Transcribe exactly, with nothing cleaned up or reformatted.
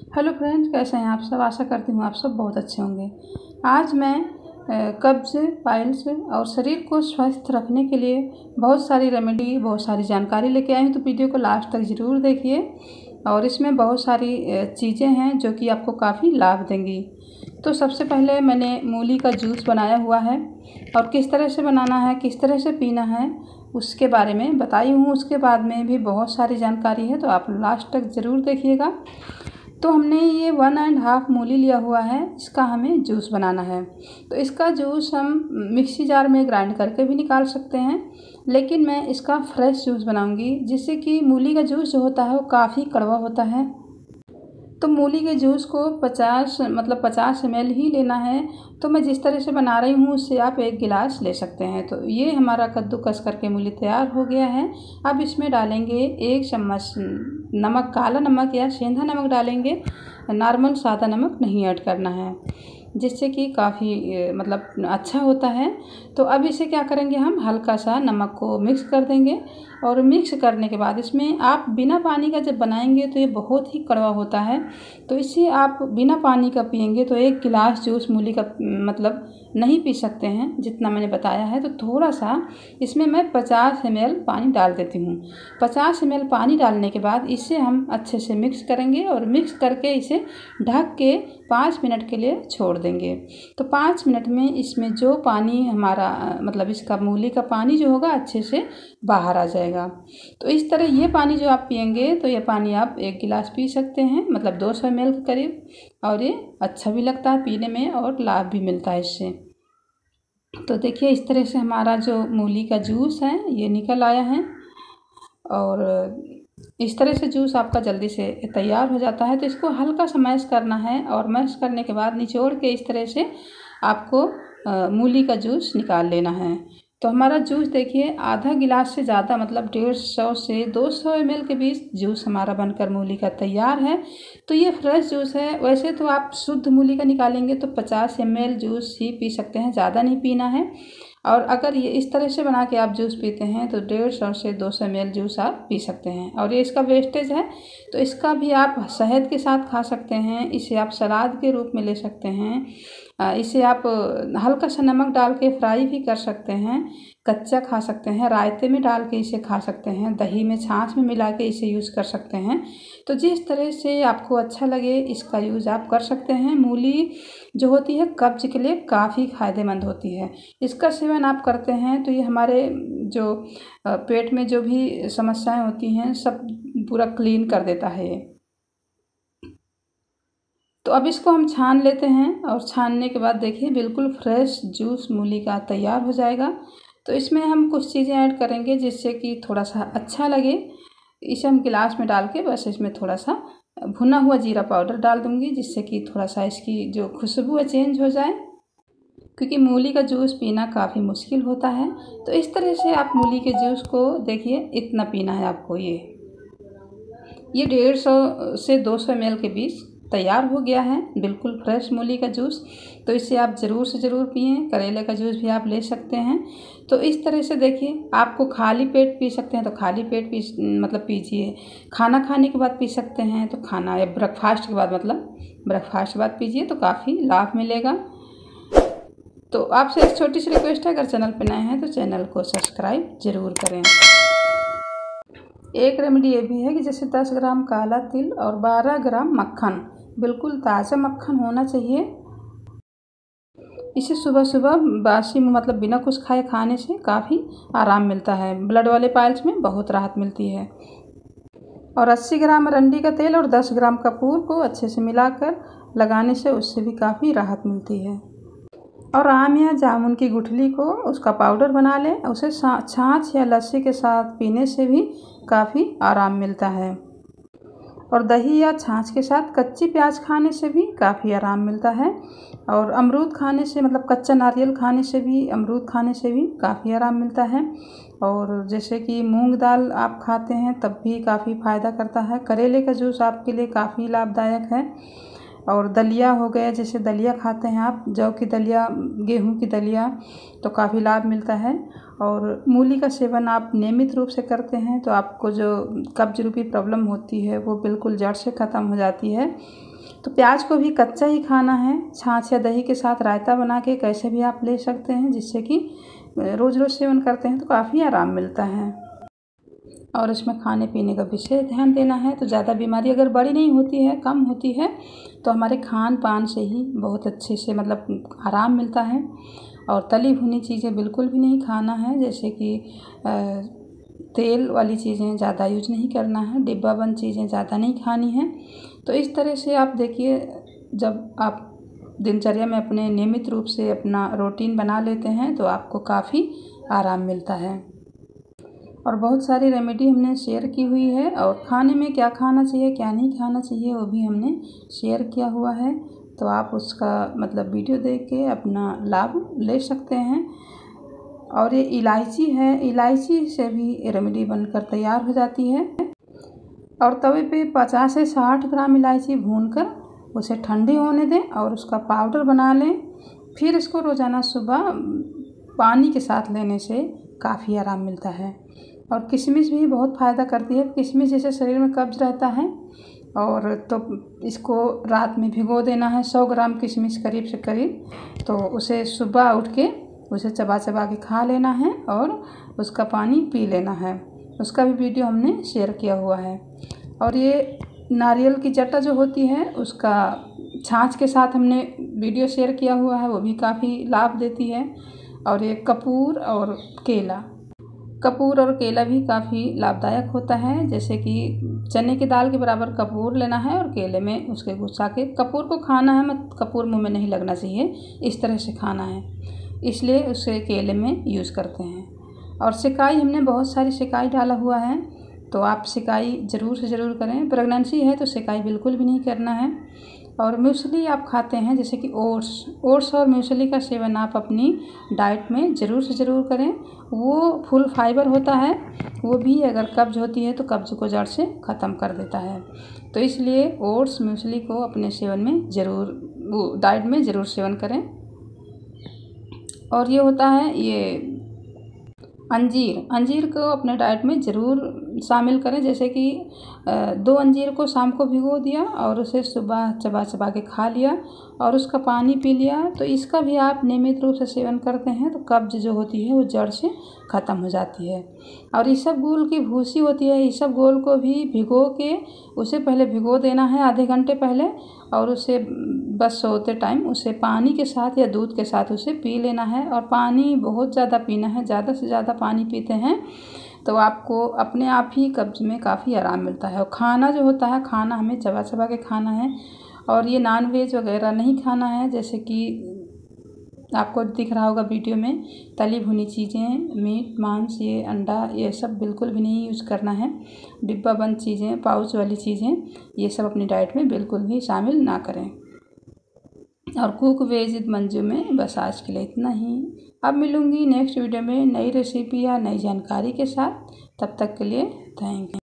Hello friends, कैसे हैं आप सब। आशा करती हूँ आप सब बहुत अच्छे होंगे। आज मैं कब्ज, पाइल्स और शरीर को स्वस्थ रखने के लिए बहुत सारी रेमेडी, बहुत सारी जानकारी लेके आई हूँ। तो वीडियो को लास्ट तक ज़रूर देखिए और इसमें बहुत सारी चीज़ें हैं जो कि आपको काफ़ी लाभ देंगी। तो सबसे पहले मैंने मूली का जूस बनाया हुआ है और किस तरह से बनाना है, किस तरह से पीना है, उसके बारे में बताई हूँ। उसके बाद में भी बहुत सारी जानकारी है, तो आप लास्ट तक ज़रूर देखिएगा। तो हमने ये वन एंड हाफ मूली लिया हुआ है, इसका हमें जूस बनाना है। तो इसका जूस हम मिक्सी जार में ग्राइंड करके भी निकाल सकते हैं, लेकिन मैं इसका फ्रेश जूस बनाऊंगी, जिससे कि मूली का जूस जो होता है वो काफ़ी कड़वा होता है। तो मूली के जूस को पचास मतलब पचास एम एल ही लेना है। तो मैं जिस तरह से बना रही हूँ उससे आप एक गिलास ले सकते हैं। तो ये हमारा कद्दूकस करके मूली तैयार हो गया है। अब इसमें डालेंगे एक चम्मच नमक, काला नमक या सेंधा नमक डालेंगे, नॉर्मल सादा नमक नहीं ऐड करना है, जिससे कि काफ़ी मतलब अच्छा होता है। तो अब इसे क्या करेंगे, हम हल्का सा नमक को मिक्स कर देंगे और मिक्स करने के बाद इसमें आप बिना पानी का जब बनाएंगे तो ये बहुत ही कड़वा होता है। तो इसे आप बिना पानी का पिएंगे तो एक गिलास जूस मूली का मतलब नहीं पी सकते हैं, जितना मैंने बताया है। तो थोड़ा सा इसमें मैं पचास एम एल पानी डाल देती हूँ। पचास एम एल पानी डालने के बाद इसे हम अच्छे से मिक्स करेंगे और मिक्स करके इसे ढक के पाँच मिनट के लिए छोड़ देंगे। तो पाँच मिनट में इसमें जो पानी हमारा मतलब इसका मूली का पानी जो होगा अच्छे से बाहर आ जाएगा। तो इस तरह ये पानी जो आप पिएंगे तो ये पानी आप एक गिलास पी सकते हैं, मतलब दो सौ एम एल के करीब। और ये अच्छा भी लगता है पीने में और लाभ भी मिलता है इससे। तो देखिए इस तरह से हमारा जो मूली का जूस है ये निकल आया है और इस तरह से जूस आपका जल्दी से तैयार हो जाता है। तो इसको हल्का सा मैश करना है और मैश करने के बाद निचोड़ के इस तरह से आपको मूली का जूस निकाल लेना है। तो हमारा जूस देखिए आधा गिलास से ज़्यादा मतलब डेढ़ सौ से दो सौ एम एल के बीच जूस हमारा बनकर मूली का तैयार है। तो ये फ्रेश जूस है। वैसे तो आप शुद्ध मूली का निकालेंगे तो पचास एम एल जूस ही पी सकते हैं, ज़्यादा नहीं पीना है। और अगर ये इस तरह से बना के आप जूस पीते हैं तो डेढ़ सौ से दो सौ एम एल जूस आप पी सकते हैं। और ये इसका वेस्टेज है, तो इसका भी आप शहद के साथ खा सकते हैं, इसे आप सलाद के रूप में ले सकते हैं, इसे आप हल्का सा नमक डाल के फ्राई भी कर सकते हैं, कच्चा खा सकते हैं, रायते में डाल के इसे खा सकते हैं, दही में छाछ में मिला के इसे यूज़ कर सकते हैं। तो जिस तरह से आपको अच्छा लगे इसका यूज़ आप कर सकते हैं। मूली जो होती है कब्ज के लिए काफ़ी फ़ायदेमंद होती है। इसका सेवन आप करते हैं तो ये हमारे जो पेट में जो भी समस्याएं होती हैं सब पूरा क्लीन कर देता है ये। तो अब इसको हम छान लेते हैं और छानने के बाद देखिए बिल्कुल फ्रेश जूस मूली का तैयार हो जाएगा। तो इसमें हम कुछ चीज़ें ऐड करेंगे जिससे कि थोड़ा सा अच्छा लगे। इसे हम गिलास में डाल के बस इसमें थोड़ा सा भुना हुआ जीरा पाउडर डाल दूँगी, जिससे कि थोड़ा सा इसकी जो खुशबू है चेंज हो जाए, क्योंकि मूली का जूस पीना काफ़ी मुश्किल होता है। तो इस तरह से आप मूली के जूस को देखिए इतना पीना है आपको। ये ये डेढ़ सौ से दो सौ एम एल के बीच तैयार हो गया है, बिल्कुल फ्रेश मूली का जूस। तो इसे आप ज़रूर से ज़रूर पिएं। करेले का जूस भी आप ले सकते हैं। तो इस तरह से देखिए आपको खाली पेट पी सकते हैं तो खाली पेट पी मतलब पीजिए, खाना खाने के बाद पी सकते हैं तो खाना या ब्रेकफास्ट के बाद मतलब ब्रेकफास्ट के बाद पीजिए, तो काफ़ी लाभ मिलेगा। तो आपसे एक छोटी सी रिक्वेस्ट है, अगर चैनल पर नए हैं तो चैनल को सब्सक्राइब ज़रूर करें। एक रेमेडी ये भी है कि जैसे दस ग्राम काला तिल और बारह ग्राम मक्खन, बिल्कुल ताज़ा मक्खन होना चाहिए। इसे सुबह सुबह बासी में मतलब बिना कुछ खाए खाने से काफ़ी आराम मिलता है। ब्लड वाले पाइल्स में बहुत राहत मिलती है। और अस्सी ग्राम अरंडी का तेल और दस ग्राम कपूर को अच्छे से मिलाकर लगाने से उससे भी काफ़ी राहत मिलती है। और आम या जामुन की गुठली को उसका पाउडर बना लें, उसे छाछ या लस्सी के साथ पीने से भी काफ़ी आराम मिलता है। और दही या छाछ के साथ कच्ची प्याज खाने से भी काफ़ी आराम मिलता है। और अमरूद खाने से मतलब कच्चा नारियल खाने से भी, अमरूद खाने से भी काफ़ी आराम मिलता है। और जैसे कि मूंग दाल आप खाते हैं तब भी काफ़ी फ़ायदा करता है। करेले का जूस आपके लिए काफ़ी लाभदायक है। और दलिया हो गया, जैसे दलिया खाते हैं आप, जौ की दलिया, गेहूं की दलिया, तो काफ़ी लाभ मिलता है। और मूली का सेवन आप नियमित रूप से करते हैं तो आपको जो कब्ज रूपी प्रॉब्लम होती है वो बिल्कुल जड़ से ख़त्म हो जाती है। तो प्याज को भी कच्चा ही खाना है। छाछ या दही के साथ रायता बना के कैसे भी आप ले सकते हैं, जिससे कि रोज़ रोज़ सेवन करते हैं तो काफ़ी आराम मिलता है। और इसमें खाने पीने का विशेष ध्यान देना है। तो ज़्यादा बीमारी अगर बड़ी नहीं होती है, कम होती है, तो हमारे खान पान से ही बहुत अच्छे से मतलब आराम मिलता है। और तली भुनी चीज़ें बिल्कुल भी नहीं खाना है, जैसे कि तेल वाली चीज़ें ज़्यादा यूज नहीं करना है, डिब्बा बंद चीज़ें ज़्यादा नहीं खानी हैं। तो इस तरह से आप देखिए, जब आप दिनचर्या में अपने नियमित रूप से अपना रूटीन बना लेते हैं तो आपको काफ़ी आराम मिलता है। और बहुत सारी रेमेडी हमने शेयर की हुई है, और खाने में क्या खाना चाहिए क्या नहीं खाना चाहिए वो भी हमने शेयर किया हुआ है। तो आप उसका मतलब वीडियो देख के अपना लाभ ले सकते हैं। और ये इलायची है, इलायची से भी रेमेडी बनकर तैयार हो जाती है। और तवे पे पचास से साठ ग्राम इलायची भूनकर उसे ठंडी होने दें और उसका पाउडर बना लें। फिर इसको रोज़ाना सुबह पानी के साथ लेने से काफ़ी आराम मिलता है। और किशमिश भी बहुत फ़ायदा करती है। किशमिश जैसे शरीर में कब्ज़ रहता है, और तो इसको रात में भिगो देना है। सौ ग्राम किशमिश करीब से करीब, तो उसे सुबह उठ के उसे चबा चबा के खा लेना है और उसका पानी पी लेना है। उसका भी वीडियो हमने शेयर किया हुआ है। और ये नारियल की जटा जो होती है उसका छाछ के साथ हमने वीडियो शेयर किया हुआ है, वो भी काफ़ी लाभ देती है। और ये कपूर और केला, कपूर और केला भी काफ़ी लाभदायक होता है। जैसे कि चने की दाल के बराबर कपूर लेना है और केले में उसके घुसा के कपूर को खाना है, मत कपूर मुंह में नहीं लगना चाहिए, इस तरह से खाना है, इसलिए उसे केले में यूज़ करते हैं। और सिकाई हमने बहुत सारी सिकाई डाला हुआ है, तो आप सिकाई ज़रूर से ज़रूर करें। प्रेगनेंसी है तो सिकाई बिल्कुल भी नहीं करना है। और मूसली आप खाते हैं, जैसे कि ओट्स ओट्स और मूसली का सेवन आप अपनी डाइट में ज़रूर से ज़रूर करें। वो फुल फाइबर होता है, वो भी अगर कब्ज़ होती है तो कब्ज़ को जड़ से ख़त्म कर देता है। तो इसलिए ओट्स मूसली को अपने सेवन में ज़रूर, वो डाइट में ज़रूर सेवन करें। और ये होता है ये अंजीर, अंजीर को अपने डाइट में ज़रूर शामिल करें। जैसे कि दो अंजीर को शाम को भिगो दिया और उसे सुबह चबा चबा के खा लिया और उसका पानी पी लिया, तो इसका भी आप नियमित रूप से सेवन करते हैं तो कब्ज़ जो होती है वो जड़ से ख़त्म हो जाती है। और इसबगोल की भूसी होती है, इसबगोल को भी भिगो के उसे पहले भिगो देना है आधे घंटे पहले, और उसे बस सोते टाइम उसे पानी के साथ या दूध के साथ उसे पी लेना है। और पानी बहुत ज़्यादा पीना है, ज़्यादा से ज़्यादा पानी पीते हैं तो आपको अपने आप ही कब्ज़ में काफ़ी आराम मिलता है। और खाना जो होता है, खाना हमें चबा चबा के खाना है। और ये नॉन वेज वगैरह नहीं खाना है, जैसे कि आपको दिख रहा होगा वीडियो में, तली भुनी चीज़ें, मीट मांस, ये अंडा, ये सब बिल्कुल भी नहीं यूज़ करना है। डिब्बा बंद चीज़ें, पाउच वाली चीज़ें, ये सब अपनी डाइट में बिल्कुल भी शामिल ना करें। और कुक वेज मंजू में बस आज के लिए इतना ही। अब मिलूँगी नेक्स्ट वीडियो में नई रेसिपी या नई जानकारी के साथ। तब तक के लिए थैंक यू।